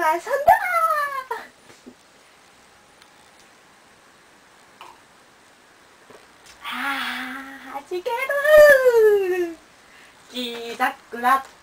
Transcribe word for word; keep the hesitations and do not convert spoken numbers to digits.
はそんだー。はじける。きざくら。